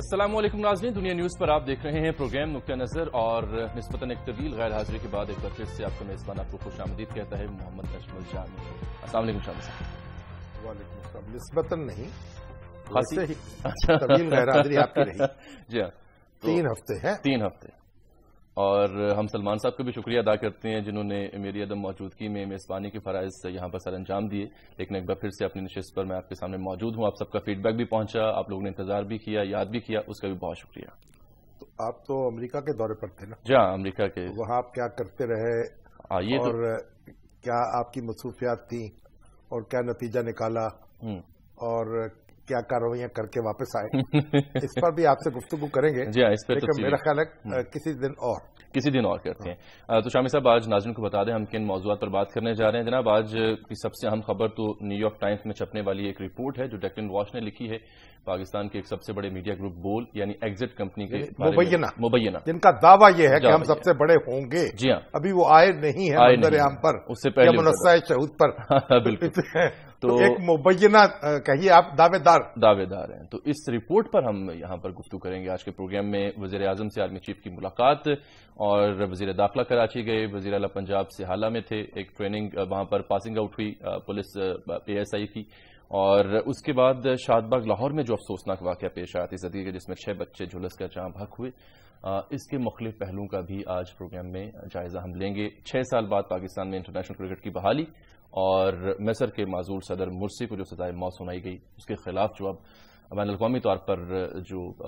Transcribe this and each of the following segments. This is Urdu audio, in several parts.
अस्सलाम वालेकुम नाज़रीन, दुनिया न्यूज़ पर आप देख रहे हैं प्रोग्राम नुक्ता नज़र। और निस्बतन एक तवील गैर हाजिरी के बाद एक बार फिर से आपका मेज़बान आपको खुशामदीद कहता है मोहम्मद नशमुल जामी। अस्सलाम वालेकुम शामिल साहब। वालेकुम अस्सलाम। निस्बतन नहीं, खासी वैसे ही तवील गैर हाजिरी आपकी रही। जी हाँ, 3 हफ्ते हैं। 3 हफ्ते। और हम सलमान साहब का भी शुक्रिया अदा करते हैं जिन्होंने मेरी अदम मौजूदगी में मेज़बानी के फ़राइज़ यहाँ पर सर अंजाम दिए। लेकिन एक बार फिर से अपनी नशिस्त पर मैं आपके सामने मौजूद हूँ। आप सबका फीडबैक भी पहुंचा, आप लोगों ने इंतजार भी किया, याद भी किया, उसका भी बहुत शुक्रिया। तो आप तो अमेरिका के दौरे पर थे ना? जी हाँ, अमेरिका के। वहाँ आप क्या करते रहे और क्या आपकी मसरूफियात थी और क्या नतीजा निकाला और क्या कार्रवाइयां करके वापस आए, इस पर भी आपसे गुफ्तगू करेंगे। जी हाँ, इस पर लेकिन मेरा ख्याल है किसी दिन और करते हैं। तो शामी साहब, आज नाज़रीन को बता दें हम किन मौज़ूआत पर बात करने जा रहे हैं। जनाब, आज की सबसे अहम खबर तो न्यूयॉर्क टाइम्स में छपने वाली एक रिपोर्ट है जो डेक्लन वॉच ने लिखी है। पाकिस्तान के एक सबसे बड़े मीडिया ग्रुप बोल यानी एग्जिट कंपनी के मुबैना जिनका दावा यह है कि हम सबसे बड़े होंगे। जी हाँ, अभी वो आए नहीं है मंजर-ए-आम पर, उससे पहले मुनस्सा शहूद पर। बिल्कुल। तो एक मुबैना कहिए, आप दावेदार हैं। तो इस रिपोर्ट पर हम यहाँ पर गुफ्तगू करेंगे आज के प्रोग्राम में। वज़ीर आज़म से आर्मी चीफ की मुलाकात और वज़ीर दाखिला कराची गए, वज़ीर आला पंजाब से हाला में थे, एक ट्रेनिंग वहाँ पर पासिंग आउट हुई पुलिस PSI की। और उसके बाद शादबाग लाहौर में जो अफसोसनाक वाक़या पेश आया 30 के जिसमें 6 बच्चे झुलस कर जाँ बहक हुए, इसके मुख्तलिफ पहलुओं का भी आज प्रोग्राम में जायजा हम लेंगे। 6 साल बाद पाकिस्तान में इंटरनेशनल क्रिकेट की बहाली और मिस्र के माजूल सदर मुर्सी को जो सजाए मौत सुनाई गई, उसके खिलाफ जो अब बैन अल-अक़वामी तौर पर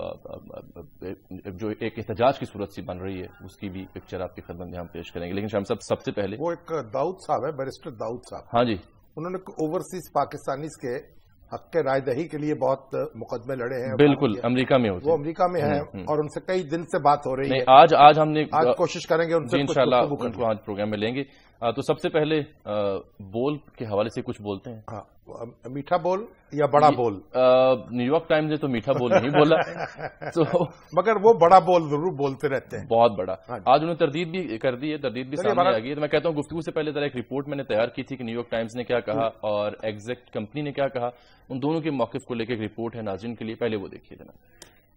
जो एक एहतजाज की सूरत सी बन रही है, उसकी भी पिक्चर आपकी खिदमत में हम पेश करेंगे। लेकिन शाम साहब, सबसे पहले वो एक दाऊद साहब है, बैरिस्टर दाऊद साहब। हाँ जी, उन्होंने ओवरसीज पाकिस्तानीज के हक के रायदही के लिए बहुत मुकदमे लड़े हैं। बिल्कुल, अमेरिका में होते, वो अमेरिका में है और उनसे कई दिन से बात हो रही है। आज हमने कोशिश करेंगे उनसे इंशाल्लाह उनको आज प्रोग्राम में लेंगे। तो सबसे पहले बोल के हवाले से कुछ बोलते हैं। हाँ, मीठा बोल या बड़ा बोल? न्यूयॉर्क टाइम्स ने तो मीठा बोल नहीं बोला तो मगर वो बड़ा बोल जरूर बोलते रहते हैं, बहुत बड़ा। आज उन्होंने तरदीद भी कर दी है, तरदीद भी सामने आ गई है। तो मैं कहता हूँ गुफ्तगू से पहले जरा एक रिपोर्ट मैंने तैयार की थी कि न्यूयॉर्क टाइम्स ने क्या कहा और एग्जैक्ट कंपनी ने क्या कहा, उन दोनों के मौक़िफ़ को लेकर एक रिपोर्ट है नाज़रीन के लिए, पहले वो देखिए जनाब।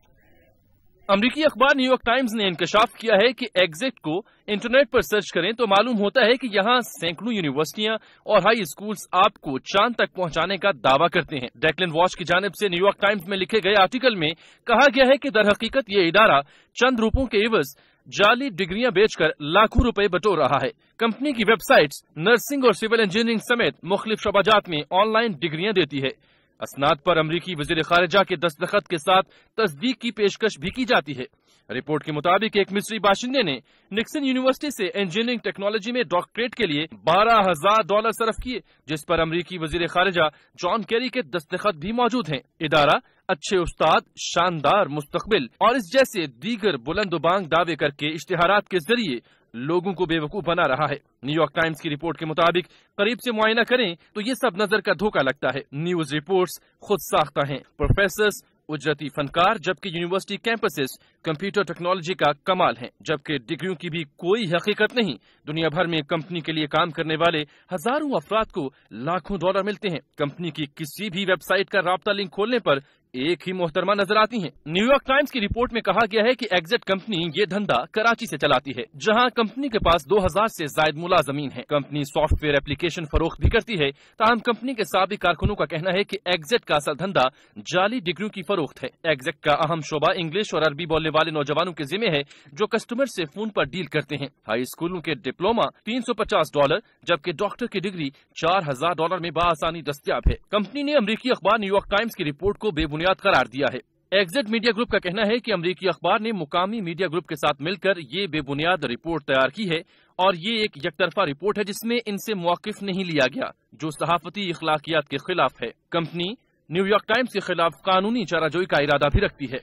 अमरीकी अखबार न्यूयॉर्क टाइम्स ने इंकशाफ किया है कि एग्जिट को इंटरनेट पर सर्च करें तो मालूम होता है कि यहाँ सैकड़ों यूनिवर्सिटियां और हाई स्कूल्स आपको चांद तक पहुंचाने का दावा करते हैं। डेक्लन वॉच की जानिब से न्यूयॉर्क टाइम्स में लिखे गए आर्टिकल में कहा गया है कि दरहकीकत ये इदारा चंद रुपयों के एवज जाली डिग्रियां बेचकर लाखों रुपए बटोर रहा है। कंपनी की वेबसाइट्स नर्सिंग और सिविल इंजीनियरिंग समेत मुख्तलिफ शोबाजात में ऑनलाइन डिग्रियां देती है। असनाद पर अमरीकी वज़ीर ख़ारिजा के दस्तखत के साथ तस्दीक की पेशकश भी की जाती है। रिपोर्ट के मुताबिक एक मिस्री बाशिंदे ने निक्सन यूनिवर्सिटी से इंजीनियरिंग टेक्नोलॉजी में डॉक्टरेट के लिए $12,000 सर्फ किए, जिस पर अमरीकी वज़ीर ख़ारिजा जॉन केरी के दस्तखत भी मौजूद हैं। इदारा अच्छे उस्ताद, शानदार मुस्तकबिल और इस जैसे दीगर बुलंदबांग दावे करके इश्तिहारात के जरिए लोगों को बेवकूफ बना रहा है। न्यूयॉर्क टाइम्स की रिपोर्ट के मुताबिक करीब से मुआयना करें तो ये सब नजर का धोखा लगता है। न्यूज रिपोर्ट्स खुद साख्ता हैं, प्रोफेसर्स उजरती फनकार, जबकि यूनिवर्सिटी कैंपसेस कंप्यूटर टेक्नोलॉजी का कमाल हैं, जबकि डिग्रियों की भी कोई हकीकत नहीं। दुनिया भर में कंपनी के लिए काम करने वाले हजारों अफराद को लाखों डॉलर मिलते हैं। कंपनी की किसी भी वेबसाइट का राब्ता लिंक खोलने पर एक ही मोहतरमा नजर आती हैं। न्यूयॉर्क टाइम्स की रिपोर्ट में कहा गया है कि एग्जिट कंपनी ये धंधा कराची से चलाती है, जहां कंपनी के पास 2000 से जायद मुलाजमीन हैं। कंपनी सॉफ्टवेयर एप्लीकेशन फरोख्त भी करती है। ताहम कंपनी के साबिक कारकुनों का कहना है कि एग्जिट का असल धंधा जाली डिग्रियों की फरोख्त है। एग्जिट का अहम शोबा इंग्लिश और अरबी बोलने वाले नौजवानों के जिम्मे है जो कस्टमर से फोन पर डील करते हैं। हाई स्कूलों के डिप्लोमा $350, जबकि डॉक्टर की डिग्री $4000 में बाआसानी दस्तियाब है। कंपनी ने अमरीकी अखबार न्यूयॉर्क टाइम्स की रिपोर्ट को बेबुनियाद करार दिया है। एग्जिट मीडिया ग्रुप का कहना है कि अमरीकी अखबार ने मुकामी मीडिया ग्रुप के साथ मिलकर ये बेबुनियाद रिपोर्ट तैयार की है और ये एक यकतरफा रिपोर्ट है जिसमें इनसे मौकिफ नहीं लिया गया, जो सहाफती इखलाकियात के खिलाफ है। कंपनी न्यूयॉर्क टाइम्स के खिलाफ कानूनी चाराजोई का इरादा भी रखती है।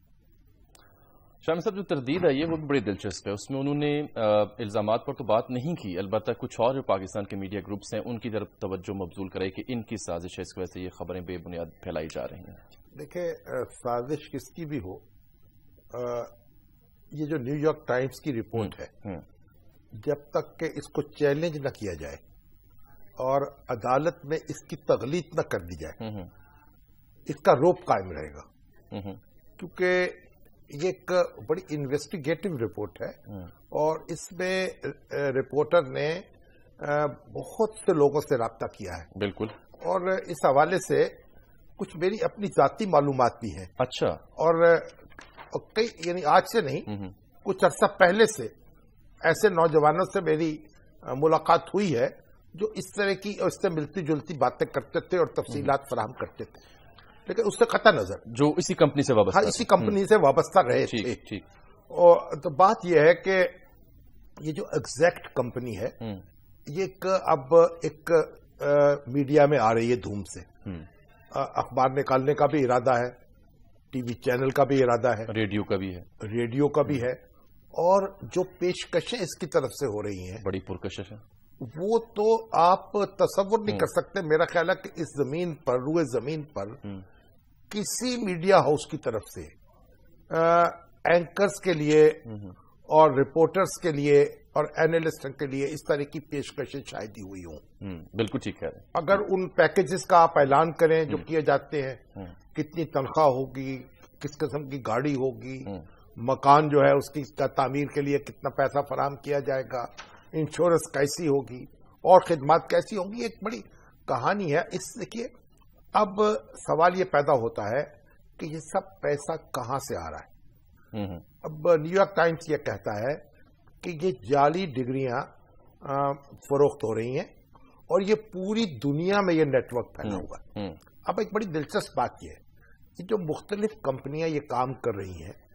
शाम साहब, जो तरदीद है ये वो भी बड़ी दिलचस्प है। उसमें उन्होंने इल्जामात पर तो बात नहीं की, अलबत्ता कुछ और जो पाकिस्तान के मीडिया ग्रुप्स हैं उनकी तरफ तवज्जो मबजूल करे कि इनकी साजिश है, इस वजह से ये खबरें बेबुनियाद फैलाई जा रही हैं। देखिए, साजिश किसकी भी हो, ये जो न्यूयॉर्क टाइम्स की रिपोर्ट है, जब तक कि इसको चैलेंज न किया जाए और अदालत में इसकी तगलीद न कर दी जाए, इसका रोप कायम रहेगा। کیونکہ یہ ایک بڑی انویسٹیگیٹو رپورٹ ہے اور اس میں رپورٹر نے بہت سے لوگوں سے رابطہ کیا ہے. بالکل. اور اس حوالے سے کچھ میری اپنی ذاتی معلومات بھی ہیں. اچھا. اور کئی یعنی آج سے نہیں کچھ عرصہ پہلے سے ایسے نوجوانوں سے میری ملاقات ہوئی ہے جو اس طرح کی اور اس سے ملتی جلتی باتیں کرتے تھے اور تفصیلات فراہم کرتے تھے، لیکن اس سے قطع نظر جو اسی کمپنی سے وابستہ، ہاں اسی کمپنی سے وابستہ رہے تھے. ٹھیک. اور تو بات یہ ہے کہ یہ جو ایگزیکٹ کمپنی ہے یہ اب ایک میڈیا میں آ رہی ہے دھوم سے. اخبار نکالنے کا بھی ارادہ ہے، ٹی وی چینل کا بھی ارادہ ہے، ریڈیو کا بھی ہے، اور جو پیشکشیں اس کی طرف سے ہو رہی ہیں بڑی پرکشش ہیں. وہ تو آپ تصور نہیں کر سکتے. میرا خیال ہے کہ اس زمین پر، روئے زمین پر کسی میڈیا ہاؤس کی طرف سے اینکرز کے لیے اور رپورٹرز کے لیے اور اینالسٹ کے لیے اس طرح کی پیشکشیں شاید ہی ہوئی ہوں. بالکل ٹھیک ہے. اگر ان پیکیجز کا آپ اعلان کریں جو کیے جاتے ہیں، کتنی تنخواہ ہوگی، کس قسم کی گاڑی ہوگی، مکان جو ہے اس کی تعمیر کے لیے کتنا پیسہ فراہم کیا جائے گا، انشورنس کیسی ہوگی اور خدمات کیسی ہوں گی، ایک بڑی کہانی ہے. اس دیکھیے اب سوال یہ پیدا ہوتا ہے کہ یہ سب پیسہ کہاں سے آ رہا ہے. اب نیو یارک ٹائمز یہ کہتا ہے کہ یہ جعلی ڈگریاں فروخت ہو رہی ہیں اور یہ پوری دنیا میں یہ نیٹ ورک پھیلا ہوا ہے. اب ایک بڑی دلچسپ بات یہ ہے کہ جو مختلف کمپنیاں یہ کام کر رہی ہیں،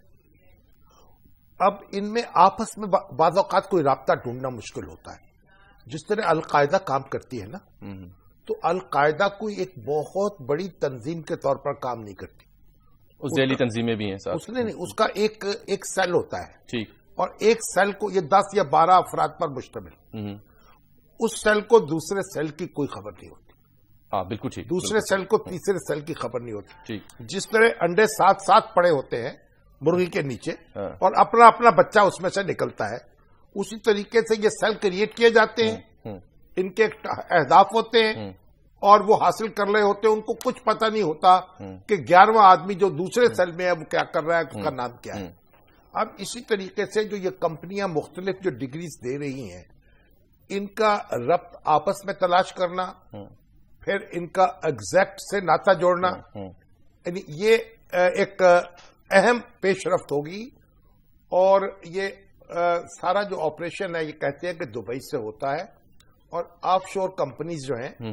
اب ان میں آپس میں بعض اوقات کوئی رابطہ ڈھونڈنا مشکل ہوتا ہے. جس طرح القاعدہ کام کرتی ہے نا، تو القاعدہ کوئی ایک بہت بڑی تنظیم کے طور پر کام نہیں کرتی. اس ذیلی تنظیمیں بھی ہیں ساتھ. اس نے نہیں، اس کا ایک سیل ہوتا ہے. ٹھیک. اور ایک سیل کو یہ 10 یا 12 افراد پر مشتمل. اس سیل کو دوسرے سیل کی کوئی خبر نہیں ہوتی. ہاں بالکل ٹھیک. دوسرے سیل کو تیسرے سیل کی خبر نہیں ہوتی. ٹھیک. جس طرح انڈے ساتھ ساتھ پڑے ہوتے ہیں مرغی کے نیچے اور اپنا اپنا بچہ اس میں سے نکلتا ہے، اسی طریقے سے یہ سیل کریٹ کیے جاتے ہیں. ان کے اہداف ہوتے ہیں اور وہ حاصل کر رہے ہوتے ہیں. ان کو کچھ پتہ نہیں ہوتا کہ 11واں آدمی جو دوسرے سیل میں ہے وہ کیا کر رہا ہے، اس کا نام کیا ہے. اب اسی طریقے سے جو یہ کمپنیاں مختلف جو ڈگریز دے رہی ہیں، ان کا ربط آپس میں تلاش کرنا، پھر ان کا ایگزیکٹ سے ناطہ جوڑنا، یعنی یہ ایک اہم پیش رفت ہوگی. اور یہ سارا جو آپریشن ہے یہ کہتے ہیں کہ دبئی سے ہوتا ہے اور آف شور کمپنیز جو ہیں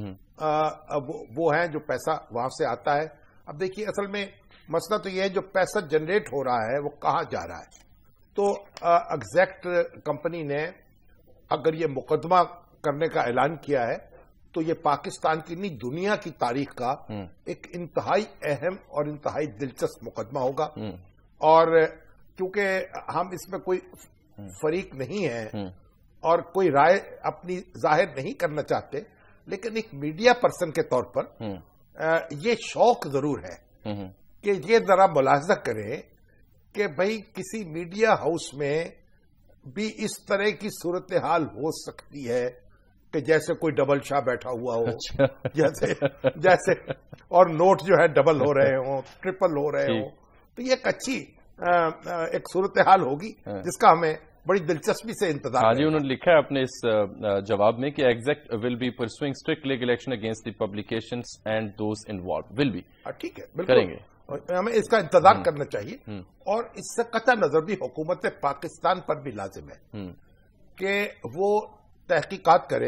وہ ہیں جو پیسہ وہاں سے آتا ہے. اب دیکھیے اصل میں مسئلہ تو یہ ہے جو پیسہ جنریٹ ہو رہا ہے وہ کہاں جا رہا ہے. تو ایگزیکٹ کمپنی نے اگر یہ مقدمہ کرنے کا اعلان کیا ہے تو یہ پاکستان کی نہیں دنیا کی تاریخ کا ایک انتہائی اہم اور انتہائی دلچسپ مقدمہ ہوگا. اور کیونکہ ہم اس میں کوئی فریق نہیں ہیں اور کوئی رائے اپنی ظاہر نہیں کرنا چاہتے، لیکن ایک میڈیا پرسن کے طور پر یہ شوق ضرور ہے کہ یہ ذرا ملاحظہ کریں کہ بھئی کسی میڈیا ہاؤس میں بھی اس طرح کی صورتحال ہو سکتی ہے کہ جیسے کوئی ڈبل شاہ بیٹھا ہوا ہو، جیسے اور نوٹ جو ہے ڈبل ہو رہے ہوں، ٹرپل ہو رہے ہوں. تو یہ ایک اچھی ایک صورتحال ہوگی جس کا ہمیں بڑی دلچسپی سے انتظار ہے. جی انہوں نے لکھا ہے اپنے اس جواب میں کہ Axact will be pursuing strict legal action against the publications and those involved. Will be ٹھیک ہے، بالکل کریں گے. ہمیں اس کا انتظار کرنا چاہیے. اور اس سے قطع نظر بھی حکومت پاکستان پر بھی لازم ہے کہ وہ تحقیقات کرے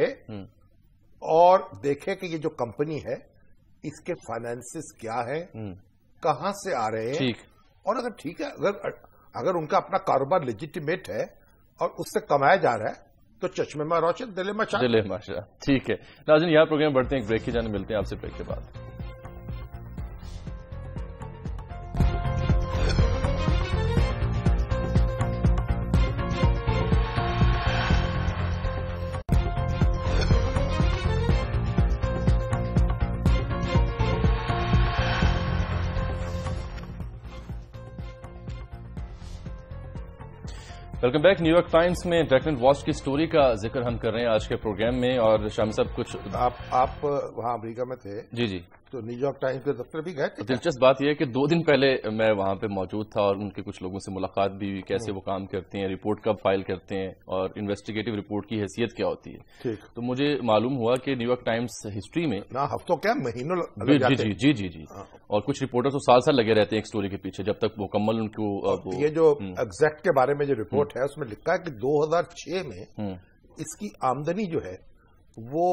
اور دیکھے کہ یہ جو کمپنی ہے اس کے فائنانسز کیا ہیں، کہاں سے آ رہے ہیں، اور اگر ٹھیک ہے اگر ان کا اپنا کاروبار لیجیٹیمیٹ ہے اور اس سے کمایا جا رہا ہے تو چشمے میں روشن دل میں شاہ. ٹھیک ہے ناظرین، یہاں پروگرام بڑھتے ہیں، ایک بریک کی جانے ملتے ہیں آپ سے بریک کے بعد. Welcome back. New York Times میں ڈیکلن واسٹ کی سٹوری کا ذکر ہم کر رہے ہیں آج کے پروگرام میں. اور شامی صاحب کچھ آپ وہاں امریکہ میں تھے؟ جی جی. تو نیو یارک ٹائمز کے دفتر بھی گئے تھے؟ دلچسپ بات یہ ہے کہ 2 دن پہلے میں وہاں پہ موجود تھا اور ان کے کچھ لوگوں سے ملاقات بھی ہوئی. کیسے وہ کام کرتے ہیں, رپورٹ کب فائل کرتے ہیں, اور انویسٹیگیٹو رپورٹ کی حیثیت کیا ہوتی ہے. تو مجھے معلوم ہوا کہ نیو یارک ٹائمز ہسٹری میں ہفتوں کیا مہینوں جی اور کچھ رپورٹر تو سال لگے رہتے ہیں ایک سٹوری کے پیچھے جب تک مکمل ان کو. یہ جو ایگزیکٹ کے بارے میں جو رپورٹ ہے اس میں لکھا ہے کہ 2006 میں اس کی آمدنی جو ہے وہ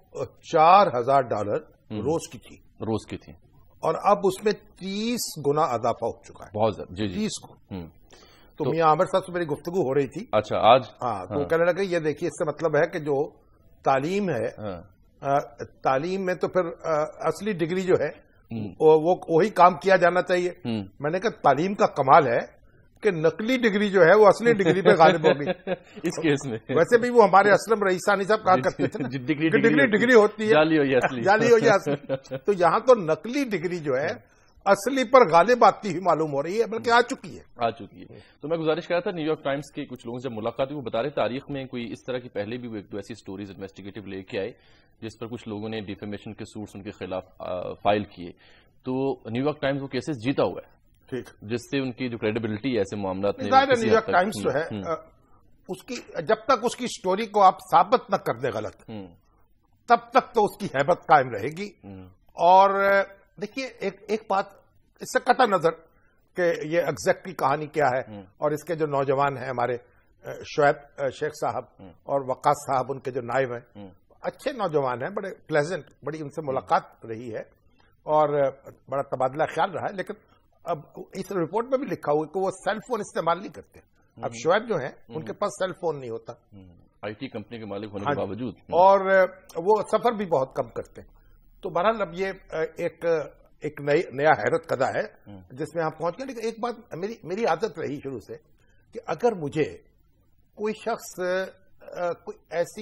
$4,000 روز کی تھی اور اب اس میں 30 گنا اضافہ ہو چکا ہے. بہت زیادہ. جی 30 گنا. تو میاں عامر صاحب سے میری گفتگو ہو رہی تھی. اچھا آج؟ ہاں. تو کہنے لگے یہ دیکھیے اس سے مطلب ہے کہ جو تعلیم ہے, تعلیم میں تو پھر اصلی ڈگری جو ہے وہ وہی کام کیا جانا چاہیے. میں نے کہا تعلیم کا کمال ہے کہ نقلی ڈگری جو ہے وہ اصلی ڈگری پہ غالب ہوگی. اس کیس میں ویسے بھی وہ ہمارے اسلم رئیسانی صاحب کہا کرتے تھے ڈگری ہوتی ہے جعلی ہو یا اصلی. تو یہاں تو نقلی ڈگری جو ہے اصلی پر غالب آتی ہوئی معلوم ہو رہی ہے, بلکہ آ چکی ہے. تو میں گزارش کر رہا تھا نیو یارک ٹائمز کے کچھ لوگوں سے ملاقات ہوئی, وہ بتا رہے تاریخ میں کوئی اس طرح کی پہلے بھی وہ 1-2 ایسی سٹوریز انویسٹیگیٹو لے کے آئے جس پر کچھ لوگوں نے ڈیفیمیشن کے سوٹس ان کے خلاف فائل کیے. تو نیو یارک ٹائمز وہ کیسز جیتا ہوا ہے, ٹھیک, جس سے ان کی جو کریڈیبلٹی ہے ایسے معاملات میں. نیو یارک ٹائمز جو ہے اس کی جب تک اس کی سٹوری کو آپ ثابت نہ کر دیں غلط, تب تک تو اس کی ہیبت قائم رہے گی. اور دیکھیے ایک بات اس سے قطع نظر کہ یہ ایگزیکٹلی کہانی کیا ہے, اور اس کے جو نوجوان ہیں ہمارے شعیب شیخ صاحب اور وقاص صاحب, ان کے جو نائب ہیں, اچھے نوجوان ہیں, بڑے پلیزنٹ, بڑی ان سے ملاقات رہی ہے اور بڑا تبادلہ خیال رہا ہے. لیکن اب اس رپورٹ میں بھی لکھا ہوا ہے کہ وہ سیل فون استعمال نہیں کرتے. اب شعیب جو ہیں ان کے پاس سیل فون نہیں ہوتا, آئی ٹی کمپنی کے مالک ہونے کے باوجود, اور وہ سفر بھی بہت کم کرتے ہیں. تو بہرحال اب یہ ایک نیا حیرت کدا ہے جس میں ہم پہنچ گئے. لیکن ایک بات میری عادت رہی شروع سے کہ اگر مجھے کوئی شخص کوئی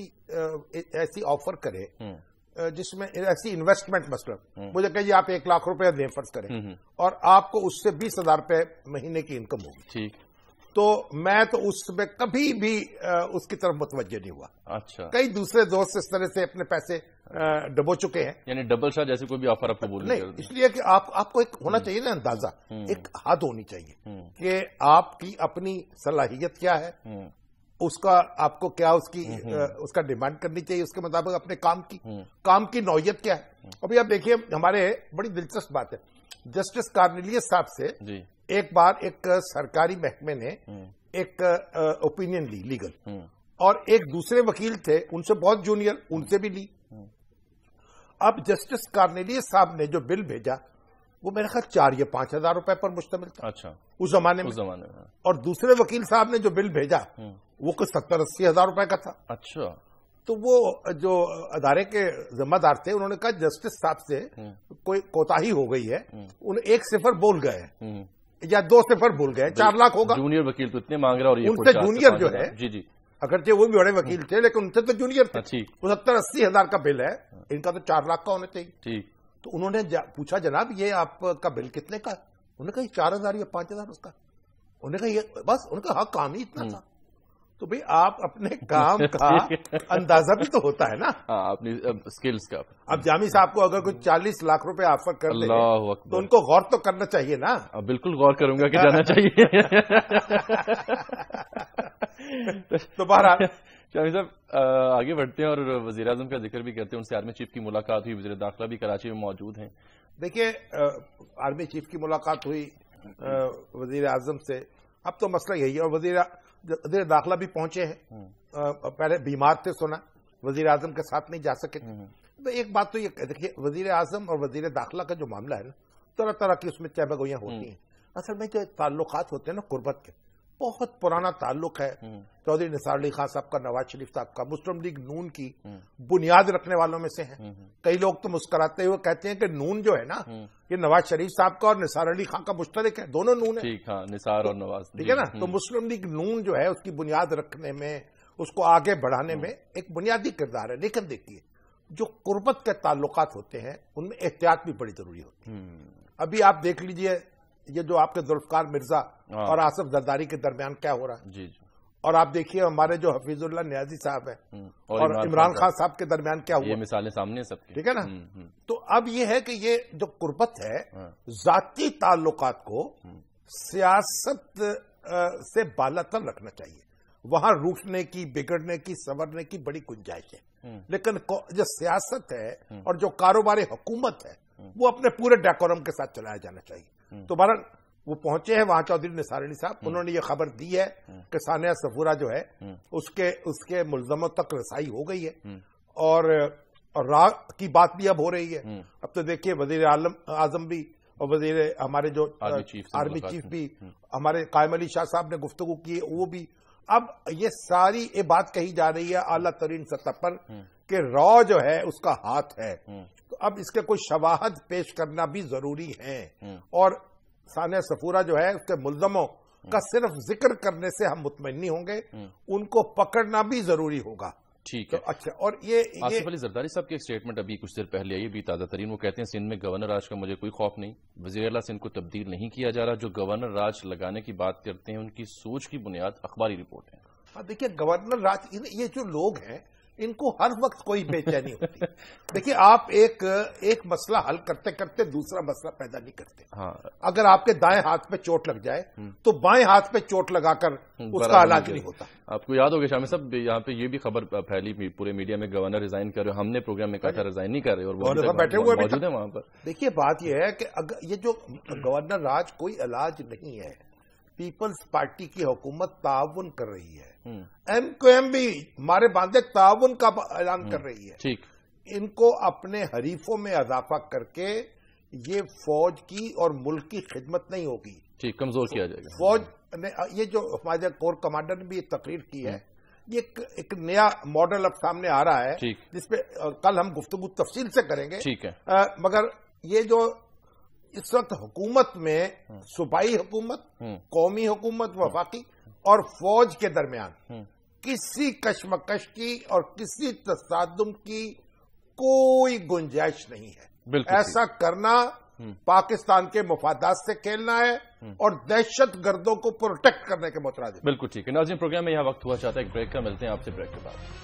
ایسی آفر کرے جس میں ایسی انویسٹمنٹ, مثلا مجھے کہیے آپ $1,00,000 دیں فرض کریں, اور آپ کو اس سے $20,000 مہینے کی انکم ہوگی, ٹھیک, تو میں تو اس میں کبھی بھی اس کی طرف متوجہ نہیں ہوا. اچھا. کئی کئی دوسرے دوست اس طرح سے اپنے پیسے ڈبو چکے ہیں. یعنی ڈبل شاٹ جیسے کوئی بھی آفر آپ کو بولنے نہیں, اس لیے کہ آپ کو ایک ہونا چاہیے نا اندازہ, ایک حد ہونی چاہیے کہ آپ کی اپنی صلاحیت کیا ہے, اس کا آپ کو کیا اس کا ڈیمانڈ کرنی چاہیے, اس کے مطابق اپنے کام کی نوعیت کیا ہے. ابھی آپ دیکھیے ہمارے بڑی دلچسپ بات ہے, جسٹس کارنیلیس صاحب سے ایک بار ایک سرکاری محکمے نے ایک اوپینین لی لیگل, اور ایک دوسرے وکیل تھے ان سے بہت جونیئر, ان سے بھی لی. اب جسٹس کارنیلیس صاحب نے جو بل بھیجا وہ میرے خیال 4 یا 5 ہزار روپے پر مشتمل تھا. اچھا. اس زمانے میں. اور دوسرے وکیل صاحب نے جو بل بھیجا وہ کوئی 70-80 ہزار روپے کا تھا. اچھا. تو وہ جو ادارے کے ذمہ دار تھے انہوں نے کہا جسٹس صاحب سے کوئی کوتاہی ہو گئی ہے, انہیں 1 صفر بول گئے یا 2 صفر بول گئے, 4 لاکھ ہوگا. جونیئر وکیل تو اتنے مانگ رہا, اور ان سے جونیئر جو ہے, جی جی, اگرچہ وہ بھی بڑے وکیل تھے لیکن ان سے تو جونیئر تھے. 70-80 ہزار کا بل ہے, ان کا تو 4 لاکھ کا ہونا چاہیے. تو انہوں نے پوچھا جناب یہ آپ کا بل کتنے کا ہے؟ انہوں نے کہا یہ 4,000 یا 5,000 اس کا. انہوں نے کہا یہ بس, ان کا حق کام ہی اتنا تھا. تو بھئی آپ اپنے کام کا اندازہ بھی تو ہوتا ہے نا, اپنی سکلز کا. اب جامی صاحب کو اگر کوئی 40 لاکھ روپے آفر کر دے تو ان کو غور تو کرنا چاہیے نا. بالکل غور کروں گا کہ جانا چاہیے. تو بہرحال شامی صاحب آگے بڑھتے ہیں اور وزیر اعظم کا ذکر بھی کرتے ہیں. ان سے آرمی چیف کی ملاقات ہوئی, وزیر داخلہ بھی کراچی میں موجود ہیں. دیکھیے آرمی چیف کی ملاقات ہوئی وزیر اعظم سے. اب تو مسئلہ یہی ہے, اور وزیر داخلہ بھی پہنچے ہیں. پہلے بیمار تھے سنا, وزیر اعظم کے ساتھ نہیں جا سکے. تو ایک بات تو یہ دیکھیے وزیر اعظم اور وزیر داخلہ کا جو معاملہ ہے نا, طرح طرح کی اس میں چہ بگویاں ہوتی ہیں. اصل میں جو تعلقات ہوتے ہیں نا قربت کے, بہت پرانا تعلق ہے. چودھری نثار علی خان صاحب کا, نواز شریف صاحب کا, مسلم لیگ نون کی بنیاد رکھنے والوں میں سے ہیں. کئی لوگ تو مسکراتے ہوئے کہتے ہیں کہ نون جو ہے نا یہ نواز شریف صاحب کا اور نثار علی خان کا مشترک ہے, دونوں نون ہیں. نثار اور نواز, ٹھیک ہے نا. تو مسلم لیگ نون جو ہے اس کی بنیاد رکھنے میں, اس کو آگے بڑھانے میں ایک بنیادی کردار ہے. لیکن دیکھیے جو قربت کے تعلقات ہوتے ہیں ان میں احتیاط بھی بڑی ضروری ہوتی ہے. ابھی آپ دیکھ لیجئے یہ جو آپ کے ذوالفقار مرزا اور آصف زرداری کے درمیان کیا ہو رہا ہے. اور آپ دیکھیے ہمارے جو حفیظ اللہ نیازی صاحب ہیں اور عمران خان صاحب کے درمیان کیا ہوا، یہ مثالیں سامنے سب کی، ٹھیک ہے نا. تو اب یہ ہے کہ یہ جو قربت ہے ذاتی تعلقات کو سیاست سے بالا تر رکھنا چاہیے. وہاں روٹنے کی، بگڑنے کی، سنورنے کی بڑی گنجائش ہے، لیکن جو سیاست ہے اور جو کاروبار حکومت ہے وہ اپنے پورے ڈیکورم کے ساتھ چلایا جانا چاہیے. تو بہرحال وہ پہنچے ہیں وہاں چودھری نثار علی صاحب، انہوں نے یہ خبر دی ہے کہ ثانیہ صفورہ جو ہے اس کے ملزموں تک رسائی ہو گئی ہے، اور راہ کی بات بھی اب ہو رہی ہے. اب تو دیکھیے وزیر اعظم بھی اور وزیر ہمارے جو آرمی چیف بھی ہمارے قائم علی شاہ صاحب نے گفتگو کی، وہ بھی. اب یہ ساری یہ بات کہی جا رہی ہے اعلیٰ ترین سطح پر کہ را جو ہے اس کا ہاتھ ہے. تو اب اس کے کوئی شواہد پیش کرنا بھی ضروری ہے، اور ثانیہ صفورہ جو ہے اس کے ملزموں کا صرف ذکر کرنے سے ہم مطمئن نہیں ہوں گے، ان کو پکڑنا بھی ضروری ہوگا. ٹھیک ہے. اچھا، اور یہ آصف علی زرداری صاحب کی ایک سٹیٹمنٹ ابھی کچھ دیر پہلے آئی بھی تازہ ترین، وہ کہتے ہیں سندھ میں گورنر راج کا مجھے کوئی خوف نہیں، وزیر اعلیٰ سندھ کو تبدیل نہیں کیا جا رہا، جو گورنر راج لگانے کی بات کرتے ہیں ان کی سوچ کی بنیاد اخباری رپورٹ ہے. دیکھیے گورنر راج، یہ جو لوگ ہیں ان کو ہر وقت کوئی بے چینی ہوتی. دیکھیے آپ ایک مسئلہ حل کرتے کرتے دوسرا مسئلہ پیدا نہیں کرتے. اگر آپ کے دائیں ہاتھ پہ چوٹ لگ جائے تو بائیں ہاتھ پہ چوٹ لگا کر اس کا علاج نہیں ہوتا. آپ کو یاد ہوگا شامی صاحب یہاں پہ یہ بھی خبر پھیلی پورے میڈیا میں، گورنر ریزائن کر رہے، ہم نے پروگرام میں کہا تھا ریزائن نہیں کر رہے اور بیٹھے ہوئے موجود ہیں وہاں پر. دیکھیے بات یہ ہے کہ یہ جو گورنر راج کوئی علاج نہیں ہے. پیپلز پارٹی کی حکومت تعاون کر رہی ہے، ایم کیو ایم بھی ہمارے باندھے تعاون کا اعلان کر رہی ہے. ٹھیک، ان کو اپنے حریفوں میں اضافہ کر کے یہ فوج کی اور ملک کی خدمت نہیں ہوگی. ٹھیک، کمزور کیا جائے گا. فوج نے یہ جو ہمارے کور کمانڈر نے بھی یہ تقریر کی ہے، یہ ایک نیا ماڈل اب سامنے آ رہا ہے جس پہ کل ہم گفتگو تفصیل سے کریں گے. ٹھیک ہے. مگر یہ جو اس وقت حکومت میں صوبائی حکومت، قومی حکومت، وفاقی اور فوج کے درمیان کسی کشمکش کی اور کسی تصادم کی کوئی گنجائش نہیں ہے. ایسا کرنا پاکستان کے مفادات سے کھیلنا ہے اور دہشت گردوں کو پروٹیکٹ کرنے کے مترادف. بالکل ٹھیک ہے. ناظرین پروگرام میں یہاں وقت ہوا چاہتا ہے ایک بریک کا، ملتے ہیں آپ سے بریک کے بعد.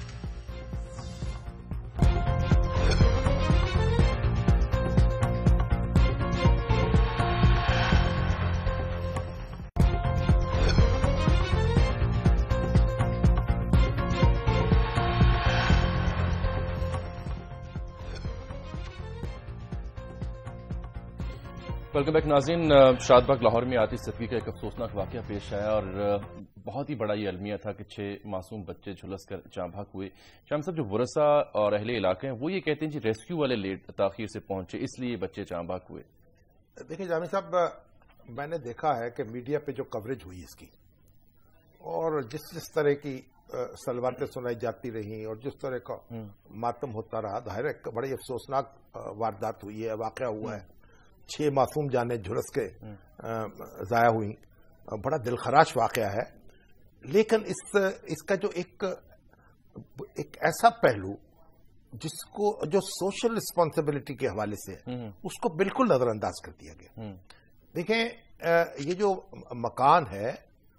ویلکم بیک ناظرین. شاد باغ لاہور میں آتش زدگی کا ایک افسوسناک واقعہ پیش آیا اور بہت ہی بڑا یہ المیہ تھا کہ 6 معصوم بچے جھلس کر جاں بحق ہوئے. شام صاحب جو ورثہ اور اہل علاقے ہیں وہ یہ کہتے ہیں جی ریسکیو والے لیٹ تاخیر سے پہنچے اس لیے بچے جاں بحق ہوئے. دیکھیں جامی صاحب، میں نے دیکھا ہے کہ میڈیا پہ جو کوریج ہوئی اس کی اور جس طرح کی سلواتیں سنائی جاتی رہی اور جس طرح کا ماتم ہوتا رہا، ظاہر ہے بڑی افسوسناک واردات ہوئی ہے، واقعہ ہوا ہے. 6 معصوم جانیں جھلس کے ضائع ہوئی، بڑا دلخراش واقعہ ہے. لیکن اس کا جو ایک ایسا پہلو جس کو جو سوشل رسپانسبلٹی کے حوالے سے اس کو بالکل نظر انداز کر دیا گیا. دیکھیں یہ جو مکان ہے،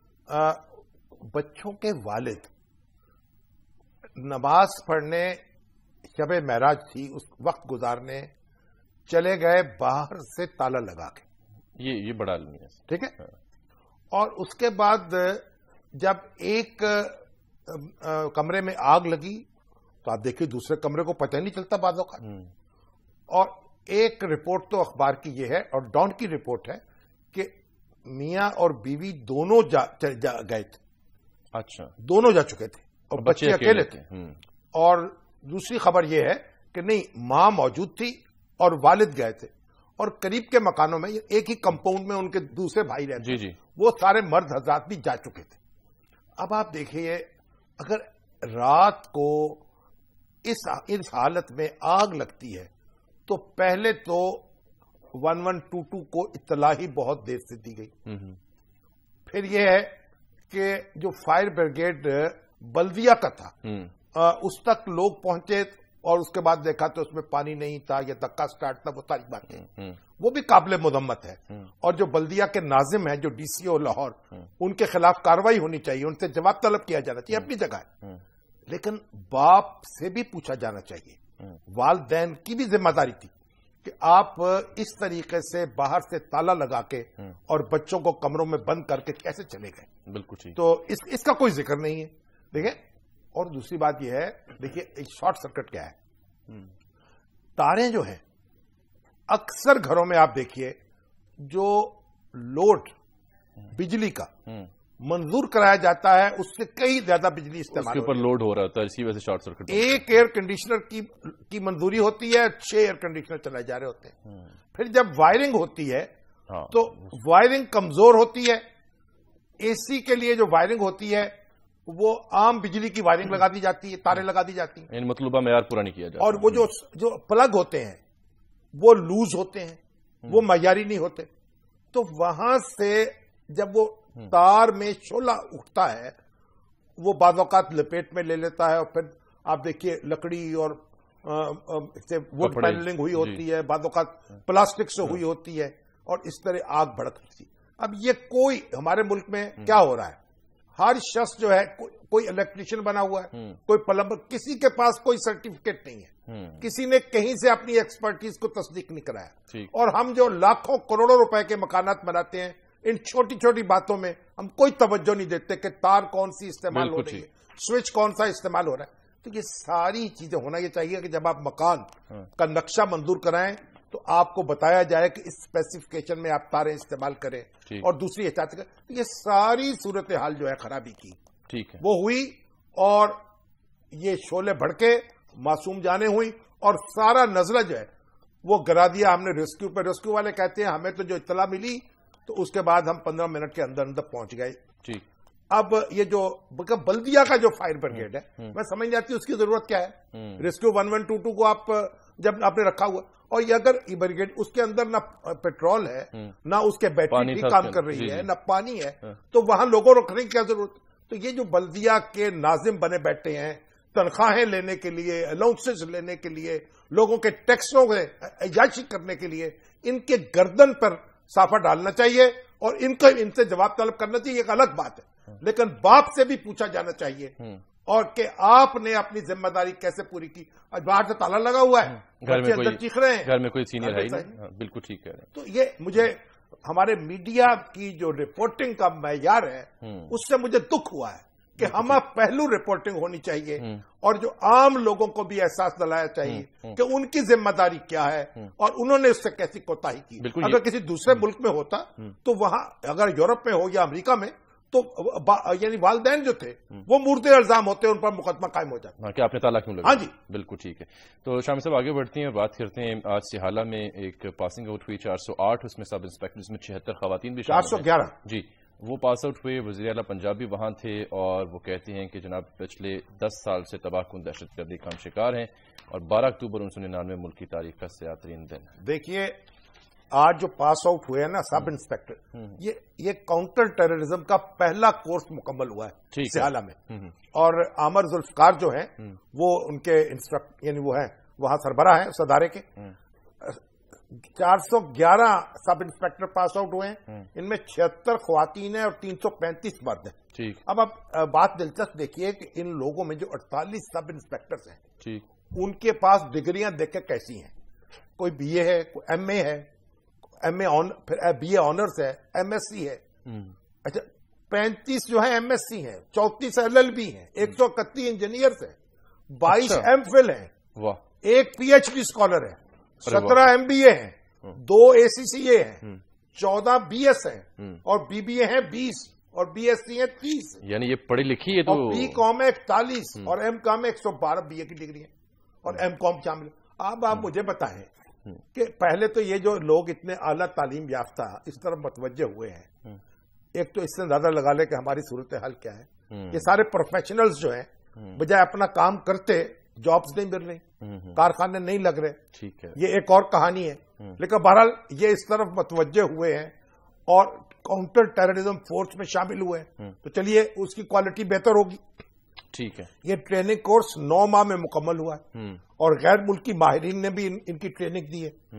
بچوں کے والد نماز پڑھنے شب معراج تھی اس وقت گزارنے چلے گئے باہر سے تالا لگا کے. یہ بڑا المیہ ہے. ٹھیک ہے. اور اس کے بعد جب ایک کمرے میں آگ لگی تو آپ دیکھیے دوسرے کمرے کو پتہ نہیں چلتا بعض اوقات. اور ایک رپورٹ تو اخبار کی یہ ہے اور ڈان کی رپورٹ ہے کہ میاں اور بیوی دونوں گئے تھے. اچھا، دونوں جا چکے تھے اور بچے اکیلے تھے. اور دوسری خبر یہ ہے کہ نہیں، ماں موجود تھی اور والد گئے تھے اور قریب کے مکانوں میں ایک ہی کمپاؤنڈ میں ان کے دوسرے بھائی رہتے تھے. وہ سارے مرد حضرات بھی جا چکے تھے. اب آپ دیکھیے اگر رات کو اس حالت میں آگ لگتی ہے تو پہلے تو 1122 کو اطلاع ہی بہت دیر سے دی گئی. پھر یہ ہے کہ جو فائر بریگیڈ بلدیہ کا تھا اس تک لوگ پہنچے اور اس کے بعد دیکھا تو اس میں پانی نہیں تھا یا دکا سٹارٹ تھا، وہ ساری باتیں. وہ بھی قابل مذمت ہے. اور جو بلدیہ کے ناظم ہیں, جو ڈی سی او لاہور, ان کے خلاف کارروائی ہونی چاہیے, ان سے جواب طلب کیا جانا چاہیے, اپنی جگہ ہے. لیکن باپ سے بھی پوچھا جانا چاہیے, والدین کی بھی ذمہ داری تھی کہ آپ اس طریقے سے باہر سے تالا لگا کے اور بچوں کو کمروں میں بند کر کے کیسے چلے گئے. بالکل. تو اس کا کوئی ذکر نہیں ہے. دیکھیں, اور دوسری بات یہ ہے, دیکھیے ایک شارٹ سرکٹ کیا ہے. تاریں جو ہیں اکثر گھروں میں آپ دیکھیے, جو لوڈ بجلی کا منظور کرایا جاتا ہے اس سے کئی زیادہ بجلی استعمال کے اوپر لوڈ ہو رہا تھا, اسی وجہ سے شارٹ سرکٹ. ایک ایئر کنڈیشنر کی منظوری ہوتی ہے, 6 ایئر کنڈیشنر چلائے جا رہے ہوتے ہیں. پھر جب وائرنگ ہوتی ہے تو وائرنگ کمزور ہوتی ہے. اے سی کے لیے جو وائرنگ ہوتی ہے وہ عام بجلی کی وائرنگ لگا دی جاتی ہے, تاریں لگا دی جاتی ہیں, مطلوبہ معیار پورا نہیں کیا جاتا. اور وہ جو پلگ ہوتے ہیں وہ لوز ہوتے ہیں, وہ معیاری نہیں ہوتے. تو وہاں سے جب وہ تار میں شعلہ اٹھتا ہے, وہ بعض اوقات لپیٹ میں لے لیتا ہے, اور پھر آپ دیکھیے لکڑی اور وڈ پینلنگ ہوئی ہوتی ہے, بعض اوقات پلاسٹک سے ہوئی ہوتی ہے, اور اس طرح آگ بھڑکتی. اب یہ کوئی ہمارے ملک میں کیا ہو رہا ہے, ہر شخص جو ہے, کوئی الیکٹریشین بنا ہوا ہے, کوئی پلمبر, کسی کے پاس کوئی سرٹیفکیٹ نہیں ہے, کسی نے کہیں سے اپنی ایکسپرٹیز کو تصدیق نہیں کرایا. اور ہم جو لاکھوں کروڑوں روپے کے مکانات بناتے ہیں, ان چھوٹی چھوٹی باتوں میں ہم کوئی توجہ نہیں دیتے کہ تار کون سی استعمال ہو رہی ہے, سوئچ کون سا استعمال ہو رہا ہے. تو یہ ساری چیزیں ہونا یہ چاہیے کہ جب آپ مکان کا نقشہ منظور کرائیں تو آپ کو بتایا جائے کہ اس اسپیسیفکیشن میں آپ تاریں استعمال کریں, اور دوسری احتیاط کریں. یہ ساری صورتحال جو ہے خرابی کی, ٹھیک ہے, وہ ہوئی, اور یہ شعلے بھڑکے, معصوم جانیں ہوئی, اور سارا نزلہ جو ہے وہ گرا دیا ہم نے ریسکیو پہ. ریسکیو والے کہتے ہیں ہمیں تو جو اطلاع ملی تو اس کے بعد ہم 15 منٹ کے اندر اندر پہنچ گئے. اب یہ جو بلدیہ کا جو فائر بریگیڈ ہے, میں سمجھ جاتی ہوں اس کی ضرورت کیا ہے. ریسکیو 1122 کو آپ جب آپ نے رکھا ہوا, اور یہ اگر یہ بریگیڈ اس کے اندر نہ پیٹرول ہے, نہ اس کے بیٹری بھی کام کر رہی ہے, نہ پانی ہے, تو وہاں لوگوں رکھنے کی کیا ضرورت. تو یہ جو بلدیہ کے ناظم بنے بیٹھے ہیں تنخواہیں لینے کے لیے, الاؤنسز لینے کے لیے, لوگوں کے ٹیکسوں میں عیاشی کرنے کے لیے, ان کے گردن پر صافہ ڈالنا چاہیے, اور ان سے جواب طلب کرنا چاہیے. ایک الگ بات ہے, لیکن باپ سے بھی پوچھا جانا چاہیے, اور کہ آپ نے اپنی ذمہ داری کیسے پوری کی. آج باہر سے تالا لگا ہوا ہے, بچے اندر چیخ رہے ہیں, گھر میں کوئی سینئر ہے نہیں. بالکل ٹھیک ہے. تو یہ مجھے ہمارے میڈیا کی جو رپورٹنگ کا معیار ہے اس سے مجھے دکھ ہوا ہے کہ ہم پہلو رپورٹنگ ہونی چاہیے, اور جو عام لوگوں کو بھی احساس دلایا چاہیے کہ ان کی ذمہ داری کیا ہے, اور انہوں نے اس سے کیسی کوتاہی کی. اگر کسی دوسرے ملک میں ہوتا تو وہاں, اگر یورپ میں ہو یا امریکہ میں, تو یعنی والدین جو تھے وہ مورد الزام ہوتے, ان پر مقدمہ قائم ہو جاتا کہ آپ نے تالا کیوں لگا. ہاں جی, بالکل ٹھیک ہے. تو شامی صاحب آگے بڑھتے ہیں اور بات کرتے ہیں. آج سہالہ میں ایک پاسنگ آؤٹ ہوئی 408, اس میں سب انسپیکٹر, جس میں 76 خواتین بھی 411 جی, وہ پاس آؤٹ ہوئے. وزیر اعلیٰ پنجاب بھی وہاں تھے, اور وہ کہتے ہیں کہ جناب پچھلے 10 سال سے تباہ کن دہشت گردی کا ہم شکار ہیں, اور 12 اکتوبر 1999 ملک کی تاریخ کا سیاہ ترین دن. دیکھیے آج جو پاس آؤٹ ہوئے ہیں نا سب انسپیکٹر, یہ کاؤنٹر ٹیررزم کا پہلا کورس مکمل ہوا ہے سہالہ میں, اور عامر ذوالفقار جو ہیں وہ ان کے یعنی وہ ہیں وہاں سربراہ ہیں اس ادارے کے. 411 سب انسپیکٹر پاس آؤٹ ہوئے ہیں, ان میں 76 خواتین ہیں اور 335 مرد ہیں. اب آپ بات دلچسپ دیکھیے کہ ان لوگوں میں جو 48 سب انسپیکٹرز ہیں, ان کے پاس ڈگریاں دیکھیں کیسی ہیں. کوئی بی اے ہے, کوئی ایم اے ہے, پھر بی اے آنرز ہے, ایم ایس سی ہے. اچھا 35 جو ہیں ایم ایس سی ہیں, 34 ایل ایل بی ہیں, 131 انجینئرز ہیں, 22 ایم فل ہیں, ایک پی ایچ ڈی اسکالر ہے, 17 ایم بی اے ہیں, 2 اے سی سی اے ہیں, 14 بی ایس ہیں, اور بی بی اے ہیں 20, اور بی ایس سی ہیں 30. یعنی یہ پڑھی لکھی ہے. تو بی کام ہے 41, اور ایم کام ہے 112 بی اے کی ڈگری ہے, اور ایم کام شامل. اب آپ مجھے بتائیں کہ پہلے تو یہ جو لوگ اتنے اعلیٰ تعلیم یافتہ اس طرف متوجہ ہوئے ہیں, ایک تو اس سے اندازہ لگا لے کہ ہماری صورتحال کیا ہے. یہ سارے پروفیشنلز جو ہیں بجائے اپنا کام کرتے جابز نہیں مل رہی, کارخانے نہیں لگ رہے. ٹھیک ہے, یہ ایک اور کہانی ہے. لیکن بہرحال یہ اس طرف متوجہ ہوئے ہیں اور کاؤنٹر ٹیررزم فورس میں شامل ہوئے ہیں, تو چلیے اس کی کوالٹی بہتر ہوگی. ٹھیک ہے, یہ ٹریننگ کورس 9 ماہ میں مکمل ہوا ہے, اور غیر ملکی ماہرین نے بھی ان کی ٹریننگ دی ہے.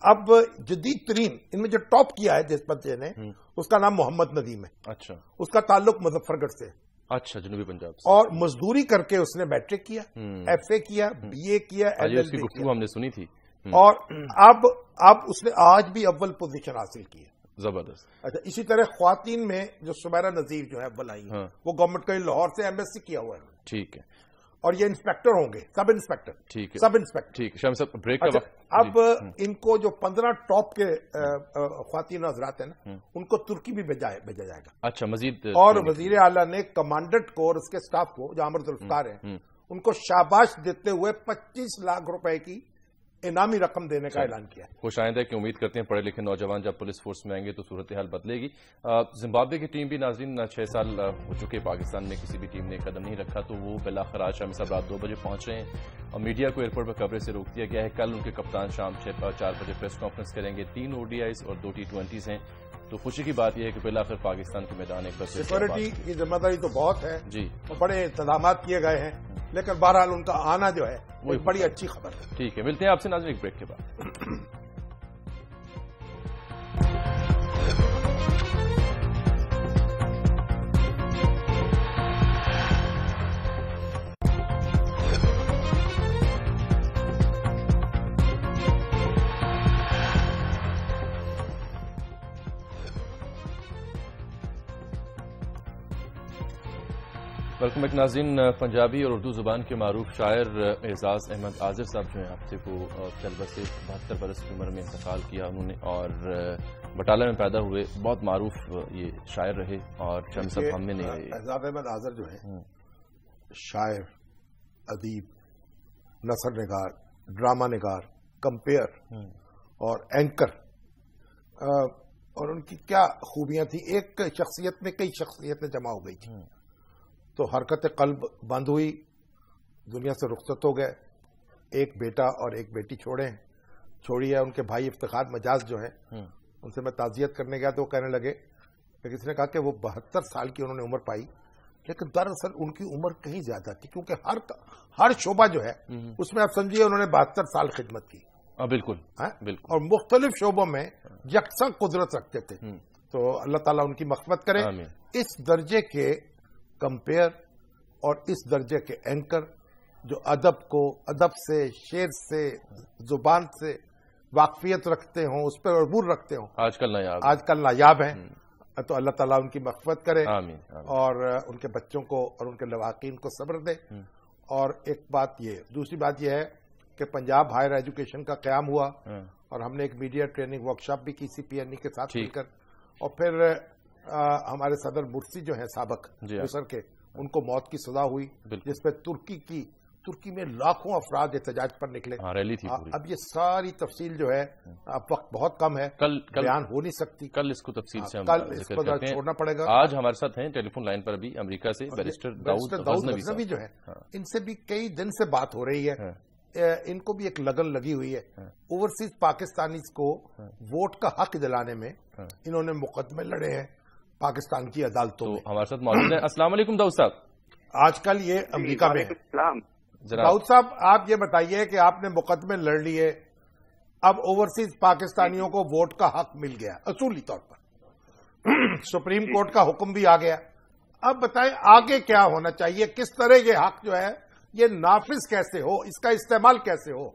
اب جدید ترین ان میں جو ٹاپ کیا ہے جس بچے نے اس کا نام محمد ندیم ہے. اچھا. اس کا تعلق مظفر گڑھ سے. اچھا, جنوبی پنجاب سے. اور مزدوری کر کے اس نے میٹرک کیا, ایف اے کیا, بی اے کیا, اس کی گفتگو ہم نے سنی تھی. اور اب اس نے آج بھی اول پوزیشن حاصل کی ہے. زبردست. اچھا, اسی طرح خواتین میں جو سمیرہ نذیر جو ہے اول آئی ہیں, وہ گورنمنٹ کا لاہور سے ایم ایس سی کیا ہوا ہے. ٹھیک ہے. اور یہ انسپیکٹر ہوں گے, سب انسپیکٹر. ٹھیک ہے, سب انسپیکٹر. ٹھیک ہے. شام صاحب بریک کا وقت. اب ان کو جو 15 ٹاپ کے خواتین حضرات ہیں نا, ان کو ترکی بھی بھیجا جائے گا. اچھا, مزید. اور وزیر اعلیٰ نے کمانڈنٹ کو اور اس کے سٹاف کو جو عامر ذوالفقار ہیں ان کو شاباش دیتے ہوئے 25 لاکھ روپے کی انعامی رقم دینے کا اعلان کیا. خوش آئندہ کی امید کرتے ہیں پڑھے لکھے نوجوان جب پولیس فورس میں آئیں گے تو صورتحال بدلے گی. زمبابوے کی ٹیم بھی ناظرین 6 سال ہو چکے, پاکستان میں کسی بھی ٹیم نے قدم نہیں رکھا, تو وہ بالآخر آج شام صاحب رات 2 بجے پہنچ رہے ہیں اور میڈیا کو ایئرپورٹ پر کوریج سے روک دیا گیا ہے. کل ان کے کپتان شام 4 بجے پریس کانفرنس کریں گے. 3 ODIs اور 2 T20s ہیں. تو خوشی کی بات یہ ہے کہ بالآخر پاکستان کے میدان ایک سیکورٹی کی ذمہ داری تو بہت ہے جی, بڑے انتظامات کیے گئے ہیں, لیکن بہرحال ان کا آنا جو ہے وہ بڑی اچھی خبر ہے. ٹھیک ہے, ملتے ہیں آپ سے ناظرین ایک بریک کے بعد. ویلکم بیک ناظرین. پنجابی اور اردو زبان کے معروف شاعر اعزاز احمد آذر صاحب جو ہیں ہفتے کو طلبہ سے 72 برس کی عمر میں انتقال کیا انہوں نے, اور بٹالہ میں پیدا ہوئے, بہت معروف یہ شاعر رہے. اور چند سب ہم میں نہیں. اعزاز احمد آذر جو ہے شاعر, ادیب, نثر نگار, ڈرامہ نگار, کمپیئر اور اینکر, اور ان کی کیا خوبیاں تھیں. ایک شخصیت میں کئی شخصیتیں جمع ہو گئی تھیں. تو حرکت قلب بند ہوئی, دنیا سے رخصت ہو گئے. ایک بیٹا اور ایک بیٹی چھوڑی ہے. ان کے بھائی افتخار مجاز جو ہیں ان سے میں تعزیت کرنے گیا تو وہ کہنے لگے کہ کسی نے کہا کہ وہ 72 سال کی انہوں نے عمر پائی, لیکن دراصل ان کی عمر کہیں زیادہ تھی, کیونکہ ہر شعبہ جو ہے اس میں آپ سمجھیے انہوں نے 72 سال خدمت کی. بالکل بالکل. اور مختلف شعبوں میں یکساں قدرت رکھتے تھے. تو اللہ تعالیٰ ان کی مغفرت کرے. اس درجے کے کمپیئر اور اس درجے کے اینکر جو ادب سے, شعر سے, زبان سے واقفیت رکھتے ہوں, اس پر عبور رکھتے ہوں, آج کل نایاب ہیں. تو اللہ تعالیٰ ان کی مغفرت کرے. آمین. اور ان کے بچوں کو اور ان کے لواحقین کو صبر دے. اور ایک بات یہ, دوسری بات یہ ہے کہ پنجاب ہائر ایجوکیشن کا قیام ہوا اور ہم نے ایک میڈیا ٹریننگ ورکشاپ بھی کی CPNE کے ساتھ مل کر. اور پھر ہمارے صدر مرسی جو ہیں سابق مصر کے, ان کو موت کی سزا ہوئی, جس پہ ترکی میں لاکھوں افراد احتجاج پر نکلے. ریلی تھی. اب یہ ساری تفصیل جو ہے, اب وقت بہت کم ہے, بیان ہو نہیں سکتی. کل اس کو تفصیل سے چھوڑنا پڑے گا. آج ہمارے ساتھ ہیں ٹیلی فون لائن پر ابھی امریکہ سے بیرسٹر داؤد غزنوی جو ہے, ان سے بھی کئی دن سے بات ہو رہی ہے. ان کو بھی ایک لگن لگی ہوئی ہے. اوورسیز پاکستانیز کو ووٹ کا حق دلانے میں انہوں نے مقدمے لڑے ہیں پاکستان کی عدالتوں میں. ہمارے ساتھ موجود ہیں. السلام علیکم داؤد صاحب. آج کل یہ امریکہ میں ہے. داؤد صاحب آپ یہ بتائیے کہ آپ نے مقدمے لڑ لیے, اب اوورسیز پاکستانیوں کو ووٹ کا حق مل گیا اصولی طور پر, سپریم کورٹ کا حکم بھی آ گیا. اب بتائیں آگے کیا ہونا چاہیے, کس طرح یہ حق جو ہے یہ نافذ کیسے ہو, اس کا استعمال کیسے ہو؟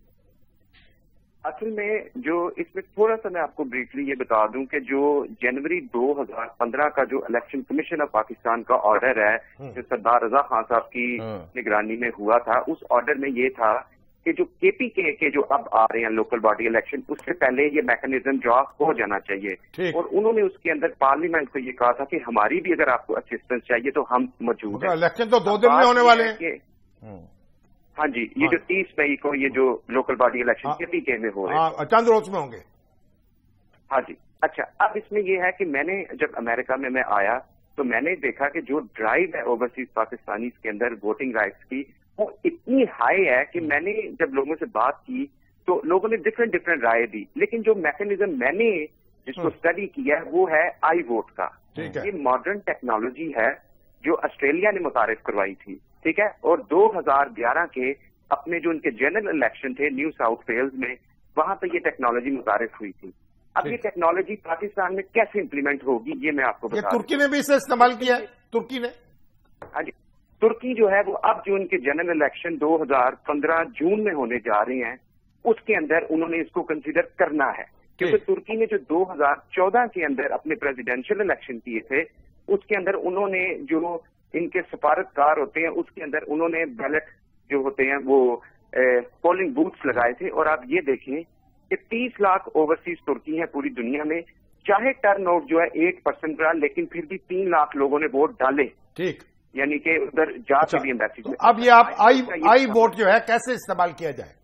اصل میں جو اس میں تھوڑا سا میں آپ کو بریفلی یہ بتا دوں کہ جو جنوری 2015 کا جو الیکشن کمیشن آف پاکستان کا آرڈر ہے جو سردار رضا خان صاحب کی نگرانی میں ہوا تھا, اس آرڈر میں یہ تھا کہ جو KPK کے جو اب آ رہے ہیں لوکل باڈی الیکشن, اس سے پہلے یہ میکنزم ڈرافٹ ہو جانا چاہیے. اور انہوں نے اس کے اندر پارلیمنٹ کو یہ کہا تھا کہ ہماری بھی اگر آپ کو اسسٹنس چاہیے تو ہم موجود ہیں. الیکشن تو 2 دن میں ہونے والے ہیں. ہاں جی, یہ جو 30 مئی کو یہ جو لوکل باڈی الیکشن KPK میں ہو رہے ہیں, چند روز میں ہوں گے. ہاں جی. اچھا, اب اس میں یہ ہے کہ میں نے جب امریکہ میں آیا تو میں نے دیکھا کہ جو ڈرائیو ہے اوورسیز پاکستانیز کے اندر ووٹنگ رائٹس کی, وہ اتنی ہائی ہے کہ میں نے جب لوگوں سے بات کی تو لوگوں نے ڈفرینٹ رائے دی, لیکن جو میکنزم میں نے جس کو اسٹڈی کیا ہے وہ ہے آئی ووٹ کا. یہ ماڈرن ٹیکنالوجی ہے جو آسٹریلیا نے متعارف کروائی تھی, ٹھیک ہے. اور 2011 کے اپنے جو ان کے جنرل الیکشن تھے نیو ساؤتھ ویلز میں, वहां पर ये टेक्नोलॉजी मुतारिफ हुई थी। अब ये टेक्नोलॉजी पाकिस्तान में कैसे इम्प्लीमेंट होगी ये मैं आपको बता। तुर्की ने भी इसे इस्तेमाल किया है, तुर्की ने। हाँ जी, तुर्की जो है वो अब जो उनके जनरल इलेक्शन 2015 जून में होने जा रहे हैं उसके अंदर उन्होंने इसको कंसीडर करना है, क्योंकि तुर्की ने जो 2014 के अंदर अपने प्रेसिडेंशियल इलेक्शन किए थे उसके अंदर उन्होंने जो इनके सफारतकार होते हैं उसके अंदर उन्होंने बैलेट जो होते हैं वो पोलिंग बूथ्स लगाए थे। और आप ये देखें कि 30 लाख ओवरसीज तुर्की हैं पूरी दुनिया में, चाहे टर्न आउट जो है 8% रहा लेकिन फिर भी 3 लाख लोगों ने वोट डाले। ठीक, यानी कि उधर जाके भी एम्बेसी में। अब ये आप आई वोट जो है कैसे इस्तेमाल किया जाए?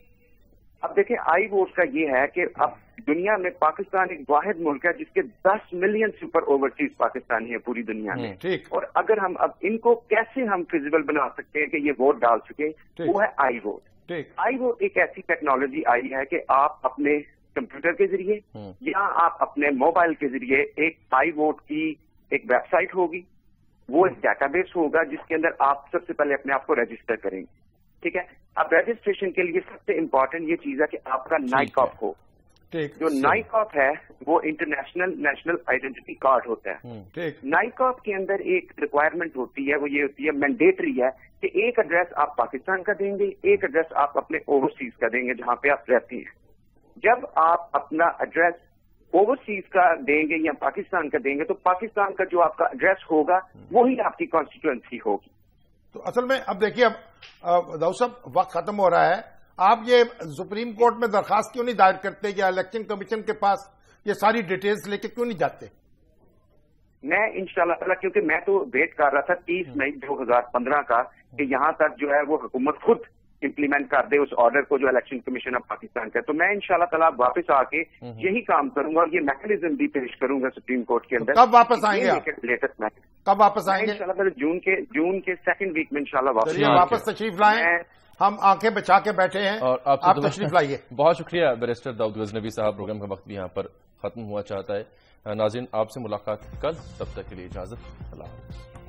अब देखें, आई वोट का ये है कि अब दुनिया में पाकिस्तान एक वाहिद मुल्क है जिसके 10 मिलियन से ऊपर ओवरसीज पाकिस्तानी है पूरी दुनिया में। ठीक। और अगर हम अब इनको कैसे हम फिजिबल बना सकते हैं कि ये वोट डाल सके, वो है आई वोट। ठीक। आई वोट एक ऐसी टेक्नोलॉजी आई है कि आप अपने कंप्यूटर के जरिए या आप अपने मोबाइल के जरिए एक आई वोट की एक वेबसाइट होगी, वो एक डेटाबेस होगा जिसके अंदर आप सबसे पहले अपने आप को रजिस्टर करेंगे। ठीक है, अब रजिस्ट्रेशन के लिए सबसे इम्पोर्टेंट ये चीज है कि आपका नाइकॉप हो। जो नाइकॉप है वो इंटरनेशनल नेशनल आइडेंटिटी कार्ड होता है। नाइकॉप के अंदर एक रिक्वायरमेंट होती है, वो ये होती है, मैंडेटरी है कि एक एड्रेस आप पाकिस्तान का देंगे, एक एड्रेस आप अपने ओवरसीज का देंगे जहां पे आप रहते हैं। जब आप अपना एड्रेस ओवरसीज का देंगे या पाकिस्तान का देंगे तो पाकिस्तान का जो आपका एड्रेस होगा वही आपकी कॉन्स्टिट्यूएंसी होगी। तो असल में अब देखिए, अब दाऊद साहब वक्त खत्म हो रहा है, आप ये सुप्रीम कोर्ट में दरखास्त क्यों नहीं दायर करते या इलेक्शन कमीशन के पास ये सारी डिटेल्स लेके क्यों नहीं जाते? मैं इंशाल्लाह ताला, क्योंकि मैं तो वेट कर रहा था 30 मई 2015 का कि यहां तक जो है वो हुकूमत खुद इम्प्लीमेंट कर दे उस ऑर्डर को जो इलेक्शन कमीशन ऑफ पाकिस्तान का। तो मैं इंशाल्लाह ताला वापस आके यही काम करूंगा और ये मैकेनिज्म भी पेश करूंगा सुप्रीम कोर्ट के अंदर। कब वापस आएंगे? लेटेस्ट मैकेनिज्म कब वापस आएंगे? इंशाल्लाह ताला जून के सेकंड वीक में इंशाल्लाह वापस तशरीफ लाएं। हम आंखें बचा के बैठे हैं और आप तशरीफ लाइए। बहुत शुक्रिया बैरिस्टर दाऊद गजनवी साहब। प्रोग्राम का वक्त भी यहाँ पर खत्म हुआ चाहता है। नाज़रीन, आपसे मुलाकात कल, तब तक के लिए इजाजत, अल्लाह हाफ़िज़।